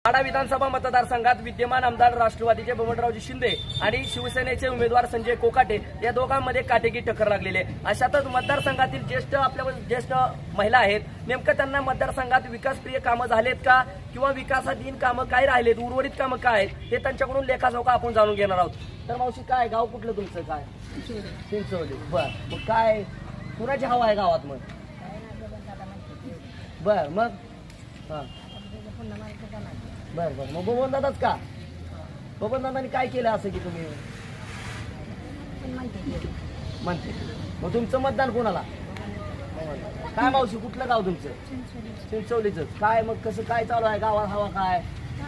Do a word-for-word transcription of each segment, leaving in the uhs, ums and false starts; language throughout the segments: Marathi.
माढा विधानसभा मतदारसंघात विद्यमान आमदार राष्ट्रवादीचे बबनरावजी शिंदे आणि शिवसेनेचे उमेदवार संजय कोकाटे या दोघांमध्ये काटेकी टक्कर लागलेली आहे। अशातच मतदारसंघातील ज्येष्ठ आपल्या ज्येष्ठ महिला आहेत, नेमकं त्यांना मतदारसंघात विकासप्रिय कामं झालेत का किंवा विकासाधीन कामं काय राहिलेत, उर्वरित कामं काय आहेत हे त्यांच्याकडून लेखाजोखा आपण जाणून घेणार आहोत। तर मावशी, काय गाव कुठलं तुमचं? काय चिंचोली? बर, मग काय कुणाची हवा आहे गावात? मग बर, मग हा बर बर मग बबन दादाच का? बबन दादांनी काय केलं असं की तुम्ही म्हणते? मग तुमचं मतदान कोणाला? काय मावशी, कुठलं गाव तुमचं? चिंचवलीच. काय मग कसं काय चालू आहे गावात? हवा काय?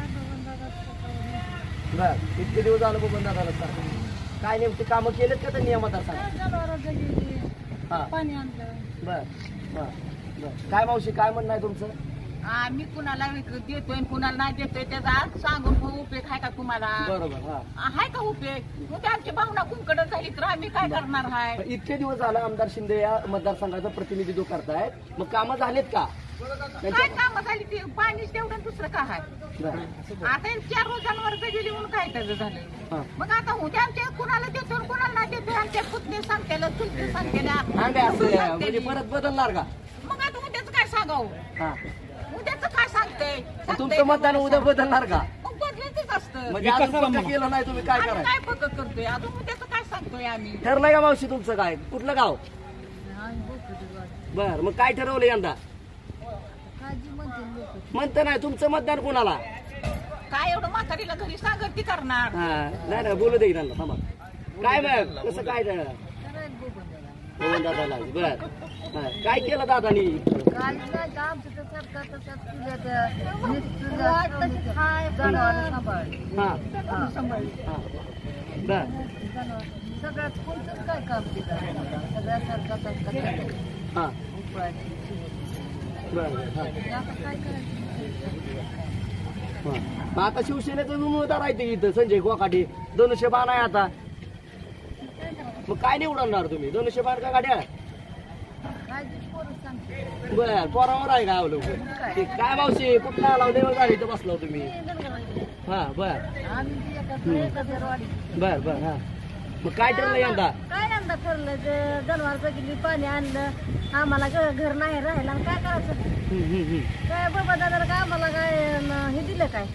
बर, इतके दिवस झालं बबन दादाला का? काय नेमके कामं केलेत का त्यांनी या मतदारसंघात? हा बर बर बर. काय मावशी, काय म्हणणं आहे तुमचं? आम्ही कुणाला देतोय कुणाला नाही देतोय त्याचा सांगून उपयोग आहे का तुम्हाला? बरोबर, आहे का उपयोग? मग आमची भावना कुंकडत झाली तर आम्ही काय करणार आहे? इतके दिवस झालं आमदार शिंदे या मतदारसंघाचं प्रतिनिधित्व करतायत, मग कामं झालेत का? काय कामं झाली? ते पाणीच तेवढं, दुसरं काय आहे? आता चार रोजांवर गेली म्हणून काय त्याचं झालं? मग आता उद्या आमच्या कुणाला देतो कुणाला नाही देतोय आमच्या पुतणे सांगतेला चुलते सांगतेला म्हणजे परत बदलणार का? मग आता उद्याच काय सांगावं? उद्याच काय सांगतंय? तुमचं मतदान उद्या बदलणार का? मग बदलायचंच असतं. म्हणजे अजून केलं नाही तुम्ही? काय करायचं? काय पद्धत करतोय अजून उद्याच काय सांगतोय आम्ही? ठरलंय का मावशी तुमचं? काय कुठलं गाव? बर, मग काय ठरवलं यंदा? म्हणतं नाही तुमचं मतदान कोणाला? काय एवढं म्हातारीला घरी सांगत ती करणार? नाही नाही, बोलू दे त्यांना. थांबा. काय मग कसं काय दादाला? बर, काय केलं दादानी? सगळ्यात कोणतंच काय काम केलं सगळ्या सरकार हा बर. आता शिवसेनेचा उमेदवार आहे ते इथं संजय कोकाटे, धनुष्यबाण आहे आता. मग काय निवडणार तुम्ही? धनुष्यबाण का गाड्या? बर, पोरावर आहे का अवलंबून? काय मावशी, कुठला आला? देवळगाडी इथं बसला तुम्ही? हा बर बर बर. हा, मग काय ठरलं यंदा? काय यंदा ठरलं? जनावर बघितली, पाणी आणलं, आम्हाला घर नाही राहायला, काय करायचं? काय बाबा दादाला काय आम्हाला काय हे दिलं? काय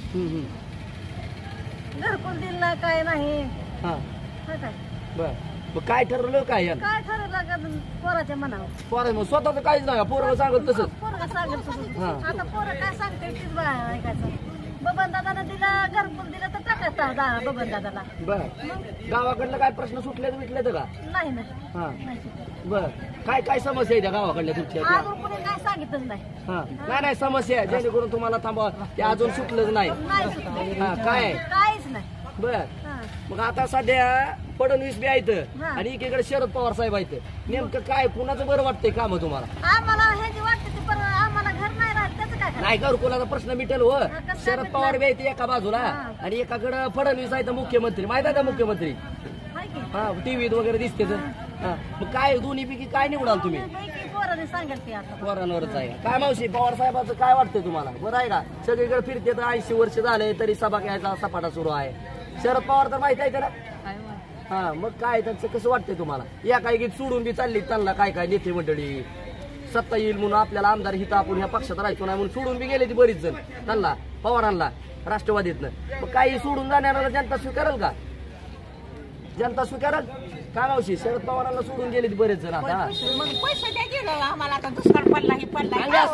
घरकुल दिलं? काय नाही. हा काय बर, मग काय ठरवलं? काय काय ठरवलं का पोराच्या मनावर? पोरा मग स्वतःच काहीच नाही, पोरं सांगत तसंच? पोरगा सांगेल तसंच. आता पोरं काय सांगते तीच बघा ऐकायचं. बबन दादाला दिलं, घरकुल दिलं तर टाकायचं बबन दादाला. बर, गावाकडलं काय प्रश्न सुटले विटले तर का? नाही ना. हा बर, काय काय समस्या आहे त्या गावाकडल्या तुमच्या? अजून कोणी काय सांगितलंच नाही. हा नाही नाही, समस्या जेणेकरून तुम्हाला थांबवा ते अजून सुटलंच नाही. हा, काय काहीच नाही. बर, मग आता सध्या फडणवीस बी आहेत आणि एकीकडे शरद पवार साहेब आहेत. नेमकं काय कुणाचं बरं वाटतंय काम तुम्हाला? आम्हाला ह्याची वाटते पण आम्हाला घर नाही राहत, त्याचं काय? नाही, घरकुलाचा प्रश्न मिटेल हो. शरद पवार बी आहेत एका बाजूला आणि एकाकडे फडणवीस आहेत मुख्यमंत्री. माहित आहे का मुख्यमंत्री? हा, टीव्हीत वगैरे दिसते. मग काय दोन्ही पैकी काय निवडाल तुम्ही? पोरांवरच आहे. काय मावशी, पवार साहेबांचं काय वाटतंय तुम्हाला? बरं आहे का? सगळीकडे फिरते तर ऐंशी वर्ष झाले तरी सभा घ्यायचा सपाटा सुरू आहे. शरद पवार तर माहित आहे त्याला. हा, मग काय त्यांचं कसं वाटतंय तुम्हाला? या काही गीत सोडून बी चालली त्यांना काय काय नेते मंडळी, सत्ता येईल म्हणून आपल्याला आमदार हित आपण ह्या पक्षात राहायचो नाही म्हणून सोडून बी गेले ती बरीच जण त्यांना, पवारांना, राष्ट्रवादीतनं. मग काही सोडून जाणाऱ्याला जनता स्वीकारेल का? जनता स्वीकारेल? काय मावशी, शरद पवारांना सोडून गेले बरेच जण आता. मग पैसे द्या गेलं आम्हाला, आता दुष्काळ पडला ही पडला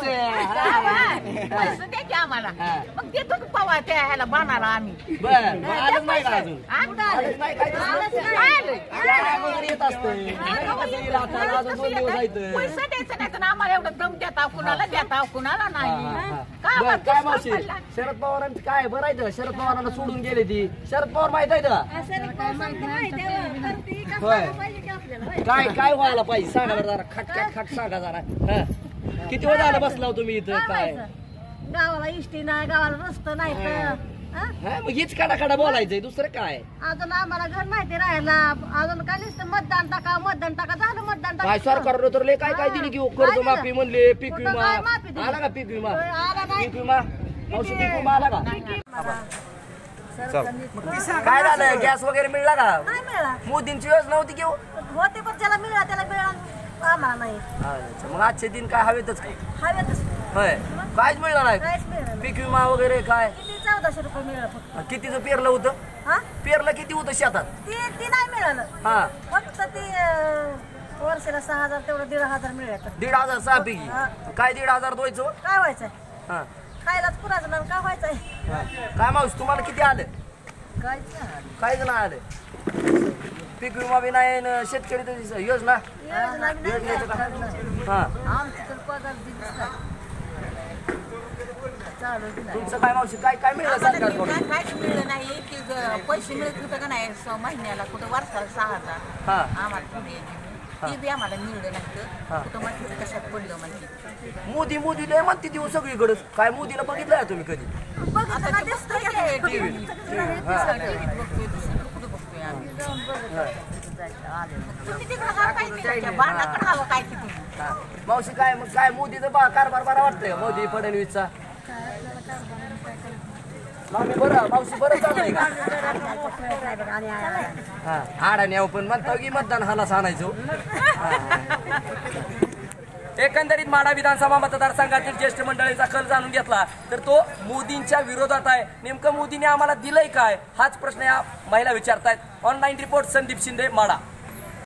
पैसे द्या की आम्हाला. मग देतो की पवार त्या ह्याला बाणाला आम्ही. बर, आलंच नाही का अजून? येत असतं पैसे द्यायचं नाही तर आम्हाला एवढं दम देता, कुणाला देता कुणाला नाही. काय मावशी, शरद पवारांचं काय बरं आहे? शरद पवारांना सोडून गेले ती. शरद पवार माहित आहे का? काय काय व्हायला पाहिजे सांगा जरा, खट खट खट सांगा जरा. किती वेळ झालं बसला तुम्ही इथं? काय गावाला इष्टी नाही, गावाला रस्ता नाही तर मग हीच काढा काढा बोलायचंय, दुसरं काय? अजून आम्हाला घर माहिती राहायला, अजून काय नुसतं मतदान टाका मतदान टाका झालं मतदान टाका. काय सरकारनं तर लय काय काय दिली की कर्ज माफी म्हणले, पीक विमा आला का? पीक विमा, पीक विमा मावशी पीक विमा आला का सरकारने काय झालं गॅस वगैरे मिळला का नाही मिळाला मोदींची योजना होती की हो? होते पण त्याला मिळाला त्याला मिळाला आम्हाला नाही अच्छा, मग आजचे दिन काय हवेतच काय हवेतच होय काहीच मिळणार नाही काहीच मिळालं नाही. पीक विमा वगैरे काय किती चौदाशे रुपये मिळालं फक्त कितीचं पेरलं होतं हा पेरलं किती होतं शेतात ती ती नाही मिळालं हा फक्त ती अं, वर्षाला सहा हजार तेवढं दीड हजार मिळालं दीड हजार सहा पैकी हा. काय दीड हजार द्यायचं काय व्हायचंय हा खायलाच पुराचं ना काय व्हायचंय हा. काय मावशी तुम्हाला किती आलं काहीच काहीच नाही आलं पीक विमा बी नाही न शेतकरी तर योजना योजनेचं काय हा आमचं तर पगार दिलीच नाही चालू दिला तुमचं काय मावशी काय काय मिळालं सरकारकडून काय काहीच मिळलं नाही की ग- पैसे मिळत होतं का नाही स- महिन्याला कुठं वर्षाला सहा हजार हा आम्हाला पुणे ते बी आम्हाला मिळलं नाही हा. तर कुठं माहिती कशात पडलं माहिती मोदी मोदी लय म्हणते देऊ सगळीकडे काय मोदीला बघितलं आहे तुम्ही कधी बघितलं ना दिसतंय की. हा. टीव्हीत बघतोय दुसरीकडे कुठं बघतोय आम्ही तुम्ही तिकडं हा काय केलं? बाणाकडं हवं काय की तुम्ही हा. मावशी काय मग काय मोदीचा बा कारभार बरा वाटतंय का मोदी फडणवीसचा मामी बरं मावशी बरं चाललंय का आणि हा आडाने यावं पण म्हणतो की मतदान हालाच आणायचो एकंदरीत माढा विधानसभा मतदारसंघातील ज्येष्ठ मंडळींचा कल जाणून घेतला तर तो मोदींच्या विरोधात आहे. नेमकं मोदींनी आम्हाला दिलंय काय हाच प्रश्न या महिला विचारतायत. Online report Sandeep Shinde Madha.